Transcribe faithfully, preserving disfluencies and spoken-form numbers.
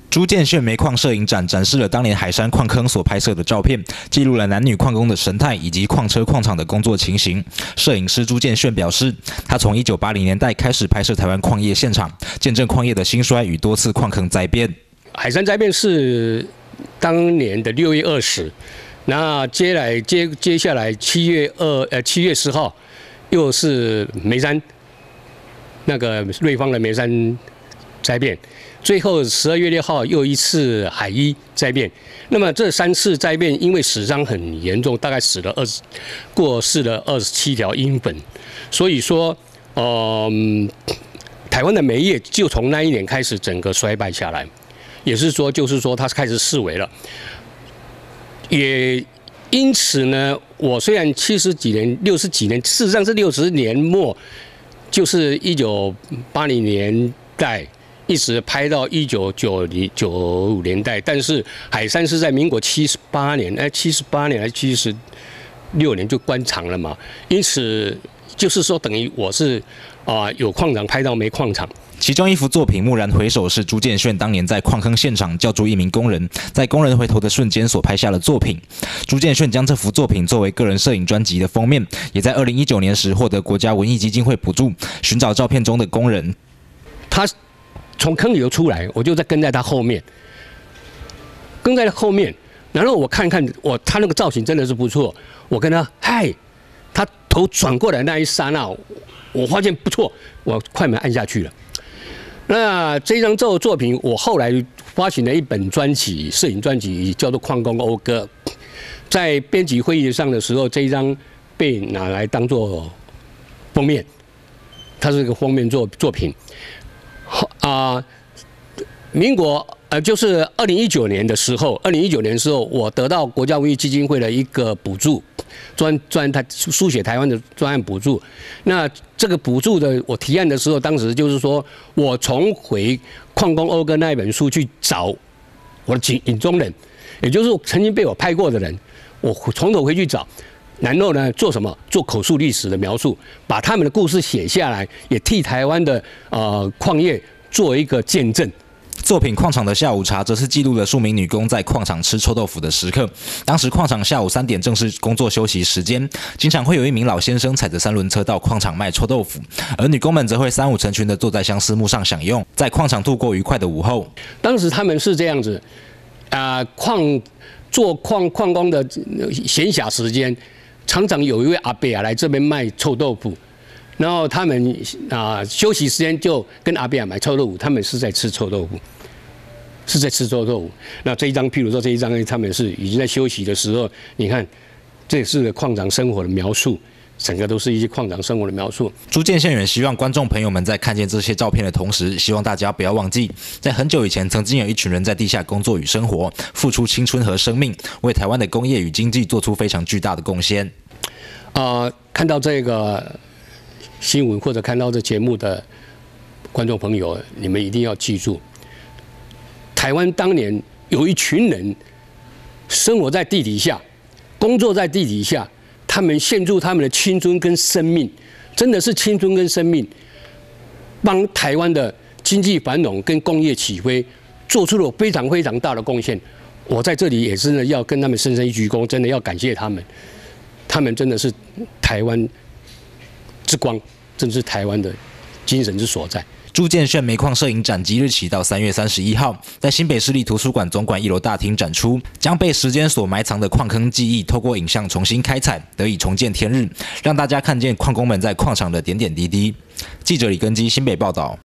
朱建炫煤矿摄影展展示了当年海山矿坑所拍摄的照片，记录了男女矿工的神态以及矿车矿场的工作情形。摄影师朱建炫表示，他从一九八零年代开始拍摄台湾矿业现场，见证矿业的兴衰与多次矿坑灾变。 海山灾变是当年的六月二十，那接来接接下来七月二呃七月十号，又是梅山那个瑞芳的梅山灾变。最后十二月六号又一次海一灾变，那么这三次灾变因为死伤很严重，大概死了二十，过世了二十七条英粉，所以说，嗯，台湾的煤业就从那一年开始整个衰败下来，也是说就是说它开始式微了，也因此呢，我虽然七十几年、六十几年，事实上是六十年末，就是一九八零年代。一直拍到一九九零九五年代，但是海山是在民国七十八年，哎，七十八年还是七十六年就关厂了嘛？因此就是说，等于我是啊、呃、有矿场拍到没矿场。 其中一幅作品《蓦然回首》是朱建炫当年在矿坑现场叫住一名工人，在工人回头的瞬间所拍下的作品。朱建炫将这幅作品作为个人摄影专辑的封面，也在二零一九年时获得国家文艺基金会补助，寻找照片中的工人。 他从坑里头出来，我就在跟在他后面，跟在他后面，然后我看看我他那个造型真的是不错，我跟他嗨，他头转过来那一刹那，我发现不错，我快门按下去了。那这张作作品，我后来发行了一本专辑，摄影专辑叫做《矿工讴歌》，在编辑会议上的时候，这一张被拿来当做封面，它是一个封面作作品。啊、呃，民国呃，就是二零一九年的时候，二零一九年的时候，我得到国家文艺基金会的一个补助，专专台书写台湾的专案补助。那这个补助的我提案的时候，当时就是说我重回《矿工讴歌》那一本书去找我的影影中人，也就是曾经被我拍过的人，我从头回去找。然后呢，做什么？做口述历史的描述，把他们的故事写下来，也替台湾的呃矿业做一个见证。 作品《矿场的下午茶》则是记录了数名女工在矿场吃臭豆腐的时刻。当时矿场下午三点正是工作休息时间，经常会有一名老先生踩着三轮车到矿场卖臭豆腐，而女工们则会三五成群的坐在相思木上享用，在矿场度过愉快的午后。 当时他们是这样子，啊、呃，矿做矿矿工的闲暇时间。常常有一位阿伯啊来这边卖臭豆腐，然后他们啊、呃、休息时间就跟阿伯啊买臭豆腐，他们是在吃臭豆腐，是在吃臭豆腐。那这一张，譬如说这一张，他们是已经在休息的时候，你看，这是个矿场生活的描述。整个都是一些矿场生活的描述。 朱建炫也希望观众朋友们在看见这些照片的同时，希望大家不要忘记，在很久以前，曾经有一群人在地下工作与生活，付出青春和生命，为台湾的工业与经济做出非常巨大的贡献。 啊、呃，看到这个新闻或者看到这节目的观众朋友，你们一定要记住，台湾当年有一群人生活在地底下，工作在地底下。他们献出他们的青春跟生命，真的是青春跟生命，帮台湾的经济繁荣跟工业起飞做出了非常非常大的贡献。我在这里也真的要跟他们深深一鞠躬，真的要感谢他们，他们真的是台湾之光，真是台湾的精神之所在。 朱建炫煤矿摄影展即日起到三月三十一号，在新北市立图书馆总馆一楼大厅展出，将被时间所埋藏的矿坑记忆，透过影像重新开采，得以重见天日，让大家看见矿工们在矿场的点点滴滴。记者李根基新北报道。